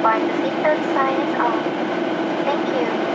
part, the seatbelt sign is on. Thank you.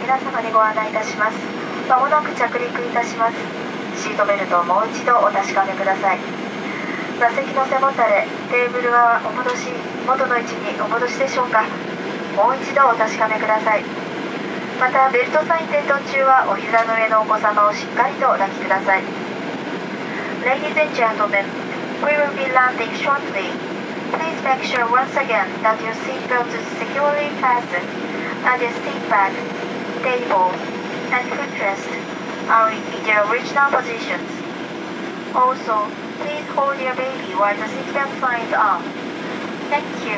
皆様にご案内いたします。まもなく着陸いたします。シートベルトをもう一度お確かめください。座席の背もたれ、テーブルは元の位置にお戻しでしょうか。もう一度お確かめください。またベルトサイン点灯中はお膝の上のお子様をしっかりとお抱きください。 Ladies and gentlemen, we will be landing shortly. Please make sure once again that your seatbelt is securely fastened and your seat back, table, and footrest are in their original positions. Also, please hold your baby while the seatbelt sign is on. Thank you.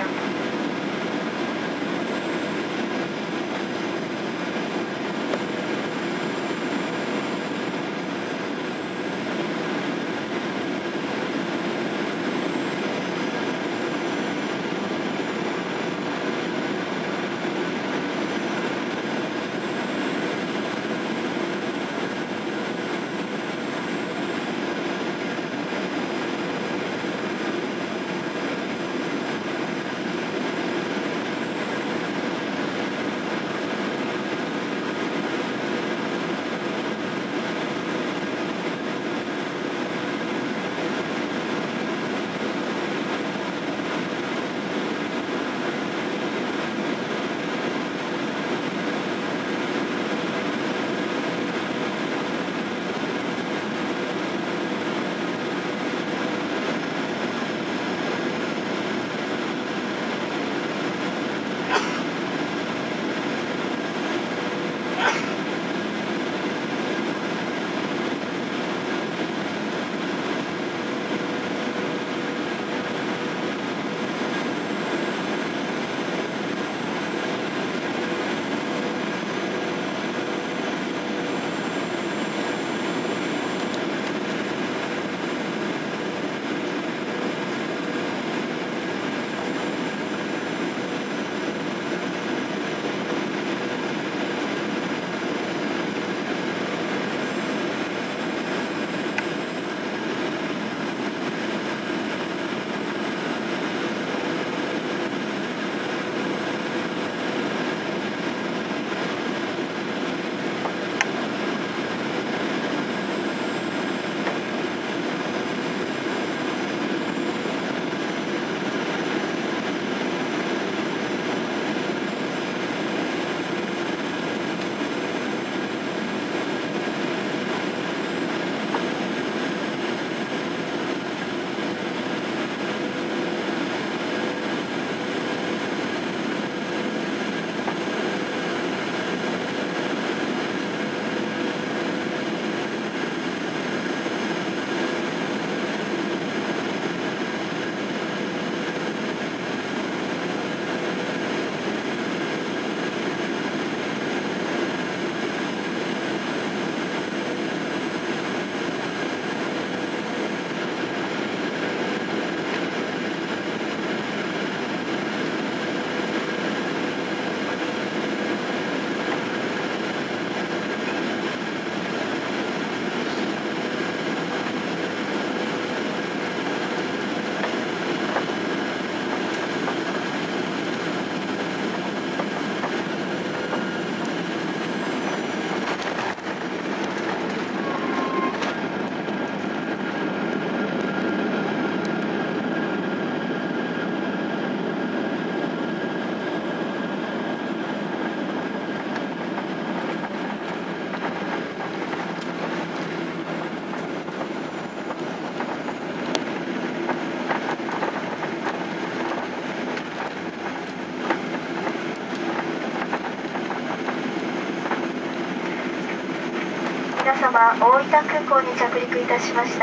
皆様、大分空港に着陸いたしました。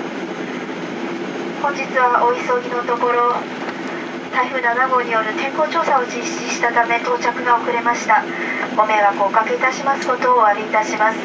本日はお急ぎのところ、台風7号による天候調査を実施したため到着が遅れました。ご迷惑をおかけいたしますことをお詫びいたします。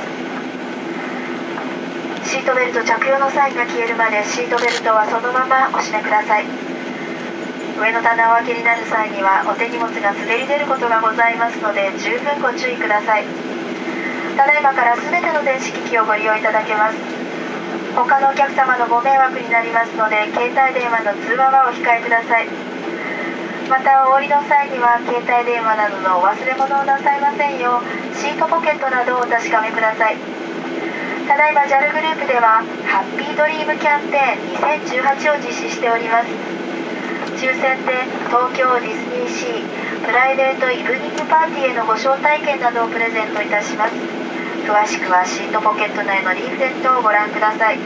シートベルト着用のサインが消えるまでシートベルトはそのままお締めください。上の棚をお開けになる際にはお手荷物が滑り出ることがございますので十分ご注意ください。ただいまから全ての電子機器をご利用いただけます。他のお客様のご迷惑になりますので携帯電話の通話はお控えください。またお降りの際には携帯電話などのお忘れ物をなさいませんようシートポケットなどをお確かめください。ただいま JAL グループではハッピードリームキャンペーン2018を実施しております。抽選で東京ディズニーシープライベートイブニングパーティーへのご招待券などをプレゼントいたします。詳しくはシートポケット内のリーフレットをご覧ください。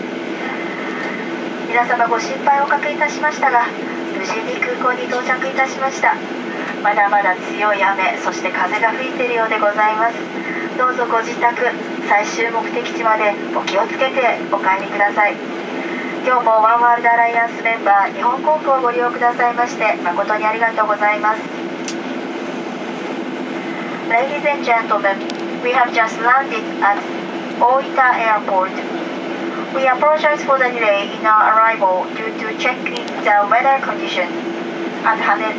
皆様ご心配をおかけいたしましたが、無事に空港に到着いたしました。まだまだ強い雨、そして風が吹いているようでございます。どうぞご自宅、最終目的地までお気をつけてお帰りください。今日もワンワールドアライアンスメンバー日本航空をご利用くださいまして誠にありがとうございます。 Ladies and gentlemen, we have just landed at Oita Airport. We apologize for the delay in our arrival due to checking the weather conditions at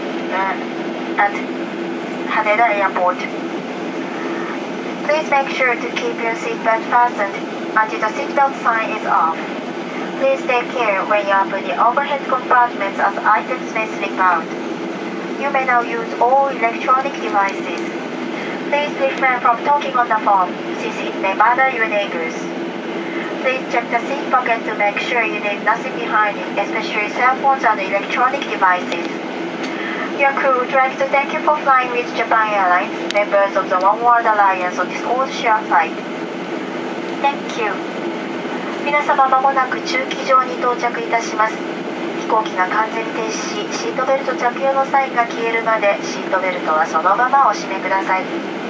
Haneda Airport. Please make sure to keep your seatbelt fastened until the seatbelt sign is off. Please take care when you open the overhead compartments as items may slip out. You may now use all electronic devices. Please refrain from talking on the phone since it may bother your neighbors. Please check the seat pocket to make sure you leave nothing behind it, especially cell phones and electronic devices. Your crew would like to thank you for flying with Japan Airlines, members of the One World Alliance on this all-share flight. Thank you. 皆様まもなく駐機場に到着いたします。飛行機が完全に停止し、シートベルト着用のサインが消えるまでシートベルトはそのままお締めください。